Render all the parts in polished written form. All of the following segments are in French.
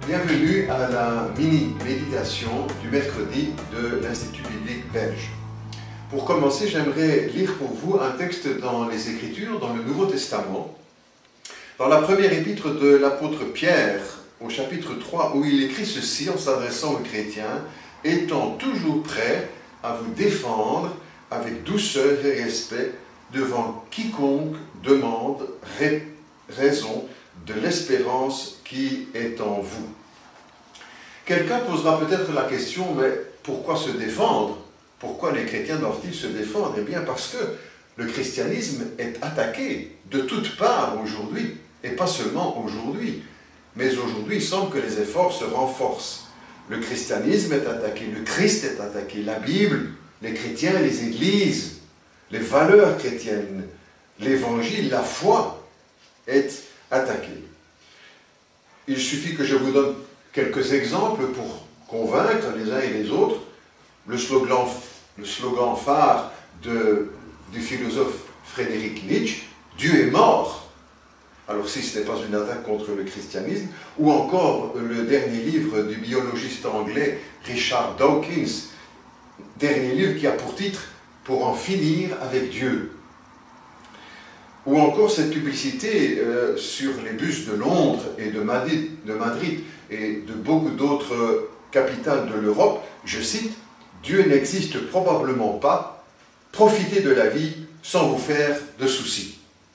Bienvenue à la mini-méditation du mercredi de l'Institut biblique belge. Pour commencer, j'aimerais lire pour vous un texte dans les Écritures, dans le Nouveau Testament, dans la première épître de l'apôtre Pierre, au chapitre 3, où il écrit ceci en s'adressant aux chrétiens, « Étant toujours prêt à vous défendre avec douceur et respect devant quiconque demande raison de l'espérance qui est en vous. » Quelqu'un posera peut-être la question, mais pourquoi se défendre? Pourquoi les chrétiens doivent-ils se défendre? Eh bien parce que le christianisme est attaqué de toutes parts aujourd'hui, et pas seulement aujourd'hui. Mais aujourd'hui, il semble que les efforts se renforcent. Le christianisme est attaqué, le Christ est attaqué, la Bible, les chrétiens, les églises, les valeurs chrétiennes, l'évangile, la foi est attaquée. Il suffit que je vous donne quelques exemples pour convaincre les uns et les autres. Le slogan phare du philosophe Friedrich Nietzsche, « Dieu est mort ». Alors si ce n'est pas une attaque contre le christianisme, ou encore le dernier livre du biologiste anglais Richard Dawkins, dernier livre qui a pour titre « Pour en finir avec Dieu ». Ou encore cette publicité sur les bus de Londres et de Madrid et de beaucoup d'autres capitales de l'Europe, je cite, « Dieu n'existe probablement pas, profitez de la vie sans vous faire de soucis ».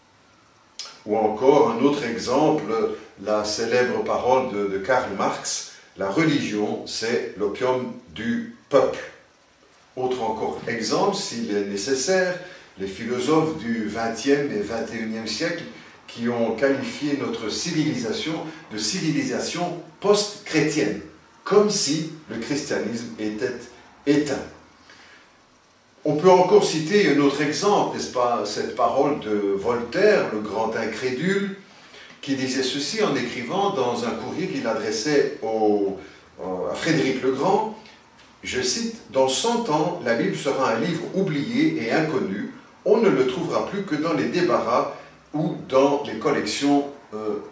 Ou encore un autre exemple, la célèbre parole de Karl Marx, « La religion, c'est l'opium du peuple ». Autre encore exemple, s'il est nécessaire, les philosophes du XXe et XXIe siècle qui ont qualifié notre civilisation de civilisation post-chrétienne, comme si le christianisme était éteint. On peut encore citer un autre exemple, n'est-ce pas, cette parole de Voltaire, le grand incrédule, qui disait ceci en écrivant dans un courrier qu'il adressait à Frédéric le Grand, je cite, « Dans 100 ans, la Bible sera un livre oublié et inconnu, on ne le trouvera plus que dans les débarras ou dans les collections d'antiquaires. »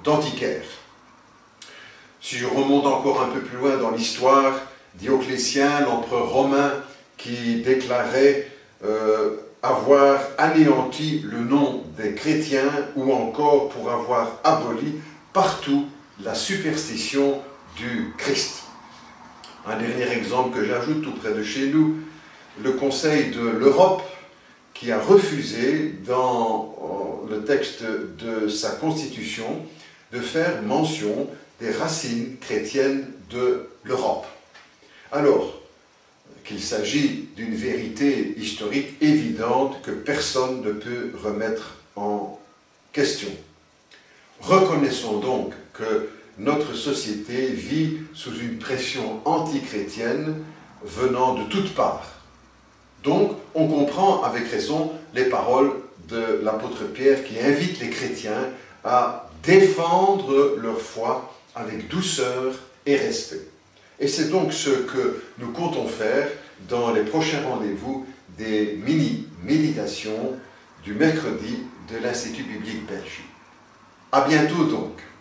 Si je remonte encore un peu plus loin dans l'histoire, Dioclétien, l'empereur romain, qui déclarait avoir anéanti le nom des chrétiens ou encore pour avoir aboli partout la superstition du Christ. Un dernier exemple que j'ajoute tout près de chez nous, le Conseil de l'Europe qui a refusé dans le texte de sa constitution de faire mention des racines chrétiennes de l'Europe. Alors, qu'il s'agit d'une vérité historique évidente que personne ne peut remettre en question. Reconnaissons donc que notre société vit sous une pression antichrétienne venant de toutes parts. Donc, on comprend avec raison les paroles de l'apôtre Pierre qui invite les chrétiens à défendre leur foi avec douceur et respect. Et c'est donc ce que nous comptons faire dans les prochains rendez-vous des mini-méditations du mercredi de l'Institut biblique belge. À bientôt donc.